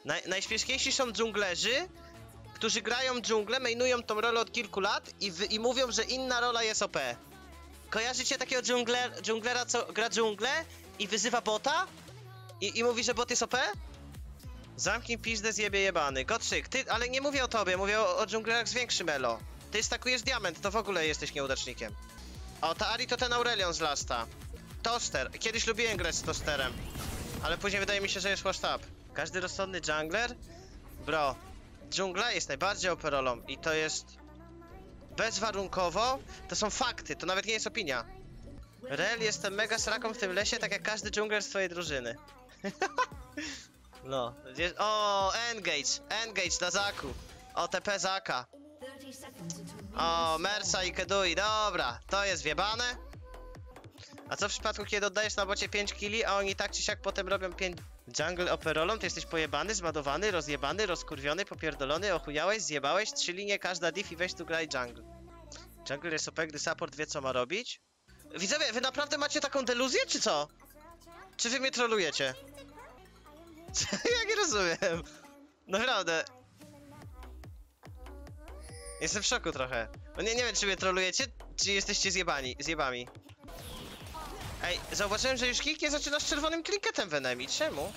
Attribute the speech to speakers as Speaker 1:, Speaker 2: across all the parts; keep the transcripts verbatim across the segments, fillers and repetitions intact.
Speaker 1: Naj, najśmieszniejsi są dżunglerzy, którzy grają dżunglę, mainują tą rolę od kilku lat i, wy, i mówią, że inna rola jest O P. Kojarzycie takiego dżungler, dżunglera, co gra dżunglę i wyzywa bota? I, i mówi, że bot jest O P? Zamknij pizdę, zjebie jebany. Gotrzyk, ty, ale nie mówię o tobie, mówię o, o dżunglerach z większym elo. Ty stakujesz diament, to w ogóle jesteś nieudacznikiem. O, ta Ari to ten Aurelion z Lasta. Toster. Kiedyś lubiłem grać z Tosterem. Ale później wydaje mi się, że jest washed up. Każdy rozsądny jungler? Bro, dżungla jest najbardziej O P rolą i to jest... bezwarunkowo, to są fakty, to nawet nie jest opinia. Rel, jestem mega sraką w tym lesie, tak jak każdy dżungler z twojej drużyny. No, o, engage, engage na Zaku. O, T P Zaka. O, Mersa i Kedui, dobra, to jest wiebane. A co w przypadku, kiedy oddajesz na bocie pięć killi, a oni tak czy siak potem robią pięć... Jungle operolą, ty jesteś pojebany, zmadowany, rozjebany, rozkurwiony, popierdolony, ochujałeś, zjebałeś, trzy linie, każda diff i weź tu graj jungle. Jungle jest O P, gdy support wie, co ma robić. Widzowie, wy naprawdę macie taką deluzję, czy co? Czy wy mnie trolujecie? Ja nie rozumiem. Naprawdę. Jestem w szoku trochę. No nie, nie wiem, czy mnie trolujecie, czy jesteście zjebani, zjebami. Ej, zauważyłem, że już Kik zaczyna z czerwonym trinketem w enemy. Czemu?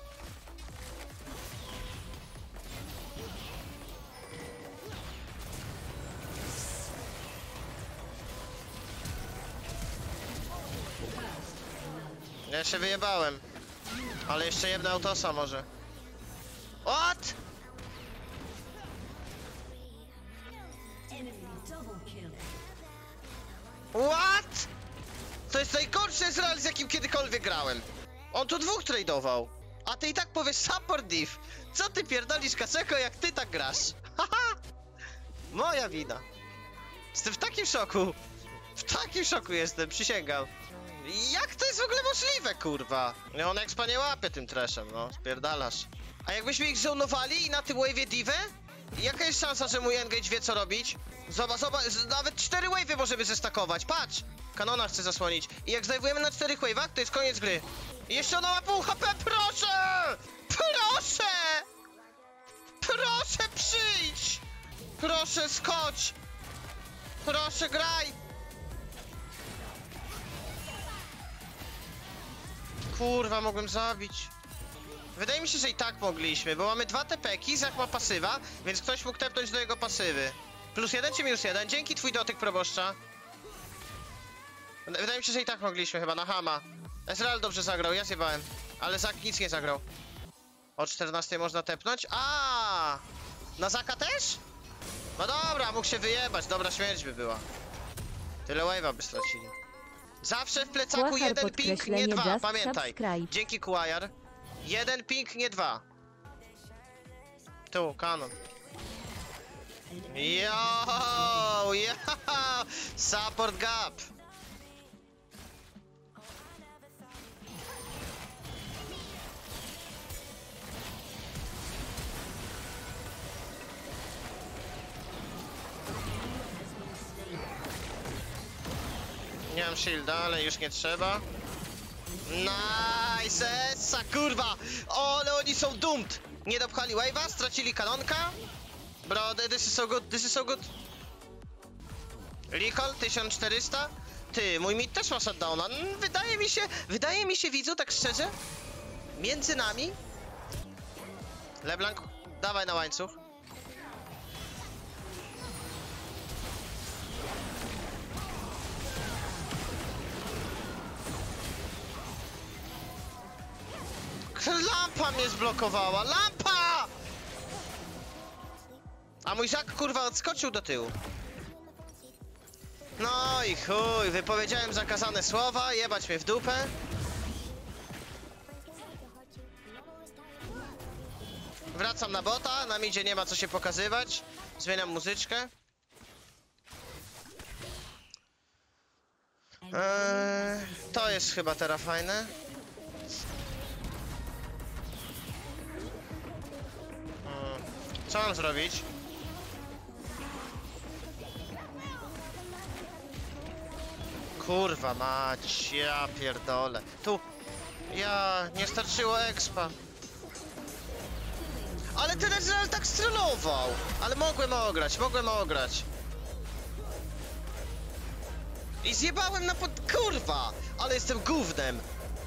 Speaker 1: Ja się wyjebałem. Ale jeszcze jedna autosa może. What? What? To jest najgorszy Ezreal, z jakim kiedykolwiek grałem. On tu dwóch tradeował. A ty i tak powiesz support diff. Co ty pierdolisz, Kaseko, jak ty tak grasz? Haha! Moja wina. Jestem w takim szoku. W takim szoku jestem, przysięgam. Jak to jest w ogóle możliwe, kurwa? No on expa nie łapie tym trashem, no. Spierdalasz. A jakbyśmy ich zonowali i na tym wave'ie divę? Jaka jest szansa, że mój engage wie, co robić? Zobacz, zobacz, nawet cztery wave'y możemy zestakować, patrz! Kanona chce zasłonić. I jak zdejmujemy na czterech wave'ach, to jest koniec gry. I jeszcze ona ma pół H P, proszę! Proszę! Proszę, przyjdź! Proszę, skocz! Proszę, graj! Kurwa, mogłem zabić. Wydaje mi się, że i tak mogliśmy, bo mamy dwa T P-ki, Zach ma pasywa, więc ktoś mógł tepnąć do jego pasywy. Plus jeden czy minus jeden? Dzięki, twój dotyk, proboszcza. Wydaje mi się, że i tak mogliśmy chyba, na Hama. Ezreal dobrze zagrał, ja zjebałem. Ale Zach nic nie zagrał. O czternastej można tepnąć? A, na Zaka też? No dobra, mógł się wyjebać, dobra śmierć by była. Tyle wave'a by stracili. Zawsze w plecaku
Speaker 2: Kłachar,
Speaker 1: jeden ping, nie dwa,
Speaker 2: just
Speaker 1: pamiętaj.
Speaker 2: subscribe.
Speaker 1: Dzięki, Kuajar. Jeden ping, nie dwa. Tu, kanon. Yo, yo, support gap. Nie mam shielda, ale już nie trzeba. Nice, essa, kurwa! O, ale oni są doomed! Nie dopchali wave'a, stracili kanonka. Bro, this is so good, this is so good. Recall, tysiąc czterysta. Ty, mój mid też ma shutdowna. Wydaje mi się, wydaje mi się, widzu, tak szczerze, między nami. LeBlanc, dawaj na łańcuch. Lampa mnie zblokowała! Lampa! A mój Żak, kurwa, odskoczył do tyłu. No i chuj, wypowiedziałem zakazane słowa, jebać mnie w dupę. Wracam na bota, na midzie nie ma co się pokazywać. Zmieniam muzyczkę. Eee, to jest chyba teraz fajne. Co mam zrobić? Kurwa mać, ja pierdolę. Tu, ja, nie starczyło expa. Ale ten Ezreal tak strollował! Ale mogłem ograć, mogłem ograć. I zjebałem na pod... Kurwa! Ale jestem gównem!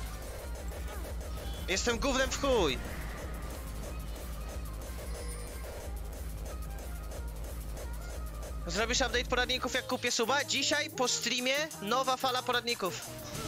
Speaker 1: Jestem gównem w chuj! Zrobisz update poradników jak kupię suba? Dzisiaj po streamie nowa fala poradników.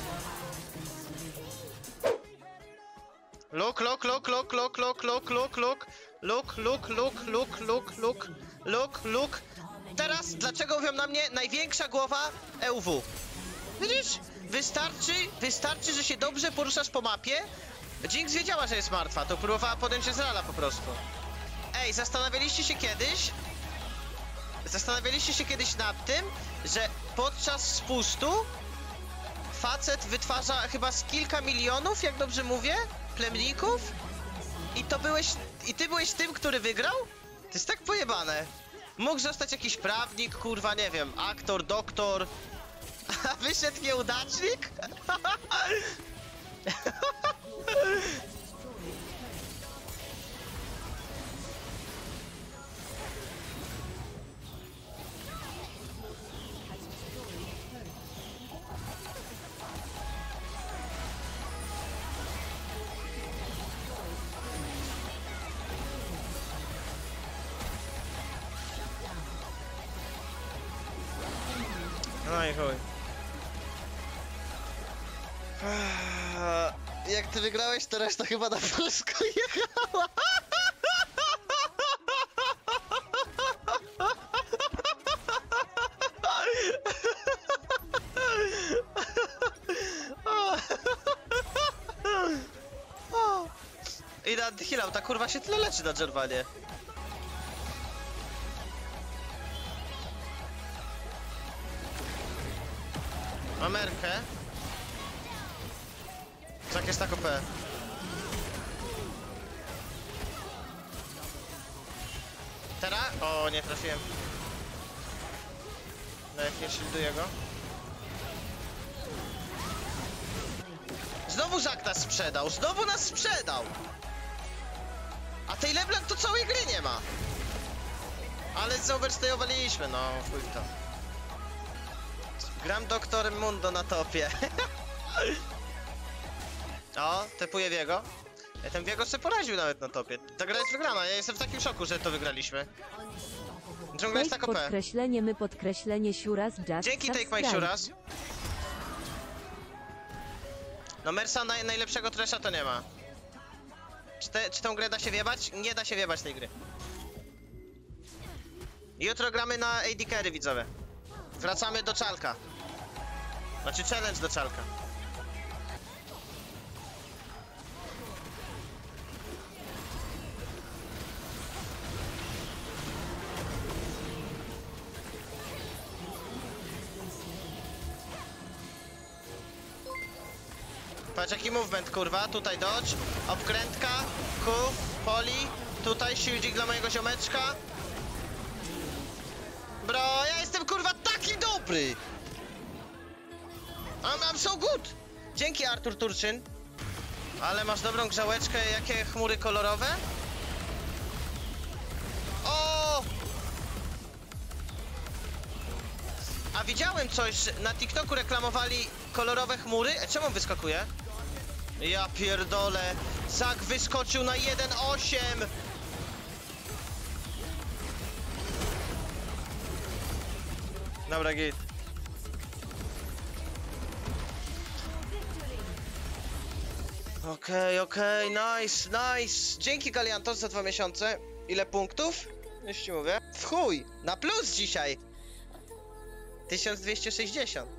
Speaker 1: Look, look, look, look, look, look, look, look, look, look, look, look, look, look, look, look, look. Teraz, dlaczego mówią na mnie największa głowa E U W? Widzisz? Wystarczy, wystarczy, że się dobrze poruszasz po mapie. Jinx wiedziała, że jest martwa, to próbowała podjąć Ezreala po prostu. Ej, zastanawialiście się kiedyś? Zastanawialiście się kiedyś nad tym, że podczas spustu facet wytwarza chyba z kilka milionów, jak dobrze mówię, plemników? I to byłeś... I ty byłeś tym, który wygrał? To jest tak pojebane. Mógł zostać jakiś prawnik, kurwa, nie wiem, aktor, doktor. A wyszedł nieudacznik? No i chuj. Jak ty wygrałeś, to reszta chyba na polsku jechała. I na healał, ta kurwa się tyle leczy na Jarvanie. Amerkę. Tak jest tak O P. Teraz? O, nie trafiłem. Nawet nie shielduję go. Znowu Żak nas sprzedał, znowu nas sprzedał! A tej LeBlanc to całej gry nie ma. Ale zoverstayowaliśmy, no chuj w to. Gram doktorem Mundo na topie. O, typuję Viego. Ten Viego sobie poraził nawet na topie. Ta gra jest wygrana, ja jestem w takim szoku, że to wygraliśmy. Dżungla jest tak O P.
Speaker 2: Podkreślenie my podkreślenie Siuras just
Speaker 1: Dzięki Take My Siuras. No Mersa naj, najlepszego tresha to nie ma. Czy, te, czy tą grę da się wiebać? Nie da się wiebać tej gry. Jutro gramy na A D Carry, widzowie. Wracamy do Czalka. Znaczy challenge do Czalka. Patrz jaki movement, kurwa, tutaj dodge, obkrętka, Q, poli, tutaj shieldzik dla mojego ziomeczka. Bro, ja jestem kurwa taki dobry! I'm, I'm so good! Dzięki Artur Turczyn. Ale masz dobrą grzałeczkę, jakie chmury kolorowe? O! A widziałem coś, że na TikToku reklamowali kolorowe chmury. E, czemu on wyskakuje? Ja pierdolę. Zak wyskoczył na jeden osiem. Dobra, git. Okej, okay, okej, okay, nice, nice. Dzięki Galiantos za dwa miesiące. Ile punktów? Już ci mówię. W chuj, na plus dzisiaj. tysiąc dwieście sześćdziesiąt.